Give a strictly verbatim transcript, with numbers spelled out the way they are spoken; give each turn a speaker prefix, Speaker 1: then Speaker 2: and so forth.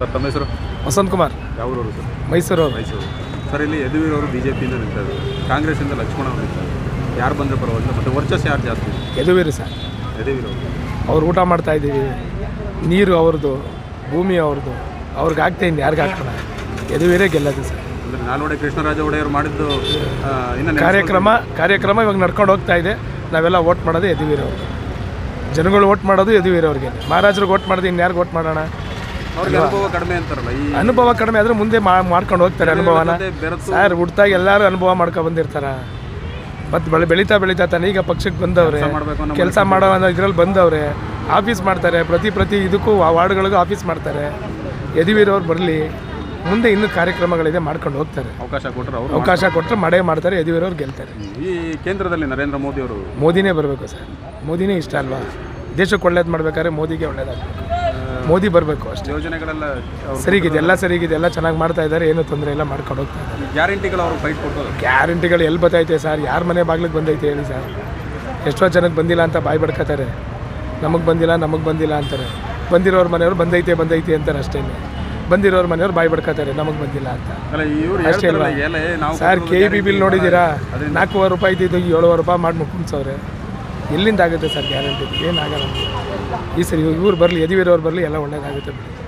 Speaker 1: ತಮ್ಮ ಹೆಸರು?
Speaker 2: ವಸಂತ್ ಕುಮಾರ್.
Speaker 1: ಯಾವೂರವರು ಸರ್?
Speaker 2: ಮೈಸೂರು.
Speaker 1: ಮೈಸೂರು. ಸರ್, ಇಲ್ಲಿ ಯದುವೀರ್ ಅವರು ಬಿ ಜೆ ಪಿಯಿಂದ ನಿಂತಾರೆ, ಕಾಂಗ್ರೆಸ್ಸಿಂದ ಲಕ್ಷ್ಮಣ ಅವರು ನಿಂತಾರೆ. ಯಾರು ಬಂದರೆ ಪರವಾಗಿಲ್ಲ, ಮತ್ತು ವರ್ಚಸ್ಸು ಯಾರು ಜಾಸ್ತಿ?
Speaker 2: ಯದುವೀರ್ ಸರ್.
Speaker 1: ಯದುವೀರ್ ಅವರು.
Speaker 2: ಅವ್ರು ಊಟ ಮಾಡ್ತಾ ಇದ್ದೀವಿ, ನೀರು ಅವ್ರದ್ದು, ಭೂಮಿ ಅವ್ರದ್ದು, ಅವ್ರಿಗೆ ಆಗ್ತಾ ಇನ್ನು ಯಾರಿಗೆ ಹಾಕೋಣ? ಯದುವೀರೇ ಗೆಲ್ಲೋದು ಸರ್.
Speaker 1: ಅಂದರೆ ನಾಲ್ವಡಿ ಕೃಷ್ಣರಾಜ ಒಡೆಯರು ಮಾಡಿದ್ದು ಇನ್ನು
Speaker 2: ಕಾರ್ಯಕ್ರಮ ಕಾರ್ಯಕ್ರಮ ಇವಾಗ ನಡ್ಕೊಂಡು ಹೋಗ್ತಾ ಇದೆ. ನಾವೆಲ್ಲ ವೋಟ್ ಮಾಡೋದು ಯದುವೀರ್ ಅವರು. ಜನಗಳು ವೋಟ್ ಮಾಡೋದು ಯದುವೀರ್ ಅವ್ರಿಗೆ. ಮಹಾರಾಜರಿಗೆ ವೋಟ್ ಮಾಡೋದು ಇನ್ನು ಯಾರಿಗೆ ವೋಟ್ ಮಾಡೋಣ?
Speaker 1: ಅವ್ರಿಗೆ ಅನುಭವ ಕಡಿಮೆ ಅಂತಾರಲ್ಲ. ಈ
Speaker 2: ಅನುಭವ ಕಡಿಮೆ ಆದರೆ ಮುಂದೆ ಮಾಡ್ಕೊಂಡು ಹೋಗ್ತಾರೆ ಅನುಭವನ. ಸರ್, ಹುಡ್ತಾಗ ಎಲ್ಲರೂ ಅನುಭವ ಮಾಡ್ಕೊಂಡು ಬಂದಿರ್ತಾರ. ಮತ್ತು ಬೆಳೆ ಬೆಳೀತಾ ಬೆಳೀತಾ ತಾನೆ ಈಗ ಪಕ್ಷಕ್ಕೆ ಬಂದವ್ರೆ, ಕೆಲಸ ಮಾಡೋ ಅನ್ನೋ ಇದ್ರಲ್ಲಿ ಬಂದವ್ರೆ, ಆಫೀಸ್ ಮಾಡ್ತಾರೆ. ಪ್ರತಿ ಪ್ರತಿ ಇದಕ್ಕೂ ವಾರ್ಡ್ಗಳಿಗೂ ಆಫೀಸ್ ಮಾಡ್ತಾರೆ. ಯದುವೀರ್ ಅವ್ರು ಬರಲಿ, ಮುಂದೆ ಇನ್ನೂ ಕಾರ್ಯಕ್ರಮಗಳಿದೆ, ಮಾಡ್ಕೊಂಡು ಹೋಗ್ತಾರೆ.
Speaker 1: ಅವಕಾಶ ಕೊಟ್ಟರೆ ಅವರು
Speaker 2: ಅವಕಾಶ ಕೊಟ್ಟರೆ ಮಾಡೇ ಮಾಡ್ತಾರೆ. ಯದುವೀರ್ ಅವ್ರು ಗೆಲ್ತಾರೆ.
Speaker 1: ಈ ಕೇಂದ್ರದಲ್ಲಿ ನರೇಂದ್ರ ಮೋದಿ ಅವರು
Speaker 2: ಮೋದಿನೇ ಬರಬೇಕು ಸರ್. ಮೋದಿನೇ ಇಷ್ಟ ಅಲ್ವಾ? ದೇಶಕ್ಕೆ ಒಳ್ಳೇದು ಮಾಡ್ಬೇಕಾದ್ರೆ ಮೋದಿಗೆ ಒಳ್ಳೇದಾಗಬೇಕು. ಮೋದಿ ಬರಬೇಕು ಅಷ್ಟೇ.
Speaker 1: ಯೋಜನೆಗಳೆಲ್ಲ
Speaker 2: ಸರಿಗಿದೆ, ಎಲ್ಲ ಸರಿಗಿದೆ, ಎಲ್ಲ ಚೆನ್ನಾಗಿ ಮಾಡ್ತಾ ಇದ್ದಾರೆ. ಏನೂ ತೊಂದರೆ ಇಲ್ಲ, ಮಾಡ್ಕೊಂಡು ಹೋಗ್ತಾ ಇದ್ದಾರೆ.
Speaker 1: ಗ್ಯಾರಂಟಿಗಳು ಅವರು ಫೈಟ್ ಕೊಟ್ಟರು.
Speaker 2: ಗ್ಯಾರಂಟಿಗಳು ಎಲ್ಲಿ ಬರ್ತೈತೆ ಸರ್? ಯಾರ ಮನೆ ಬಾಗ್ಲಿಗೆ ಬಂದೈತೆ ಹೇಳಿ ಸರ್? ಎಷ್ಟೋ ಜನಕ್ಕೆ ಬಂದಿಲ್ಲ ಅಂತ ಬಾಯಿ ಬಡ್ಕೋತಾರೆ. ನಮಗೆ ಬಂದಿಲ್ಲ ನಮಗೆ ಬಂದಿಲ್ಲ ಅಂತಾರೆ. ಬಂದಿರೋರ ಮನೆಯವ್ರು ಬಂದೈತೆ ಬಂದೈತೆ ಅಂತಾರೆ ಅಷ್ಟೇ. ಬಂದಿರೋರ ಮನೆಯವ್ರು ಬಾಯಿ ಬಡ್ಕೋತಾರೆ ನಮಗೆ ಬಂದಿಲ್ಲ ಅಂತ ಅಷ್ಟೇ ಅಲ್ವಾ sir? K E B bill ನೋಡಿದ್ದೀರಾ? ನಾಲ್ಕೂವರೆ ರೂಪಾಯಿ ಇದ್ದಿದ್ದು ಏಳುವರೆ ರೂಪಾಯಿ ಮಾಡಿ ಮುಗಿಸವ್ರೆ. ಎಲ್ಲಿಂದ ಆಗುತ್ತೆ ಸರ್ ಗ್ಯಾರಂಟಿ? ಏನಾಗಲ್ಲ. ಈ ಸರಿ ಇವ್ರು ಬರಲಿ, ಯದುವೀರ್ ಅವ್ರು ಬರಲಿ, ಎಲ್ಲ ಒಳ್ಳೇದಾಗುತ್ತೆ ಬಿಡಿ.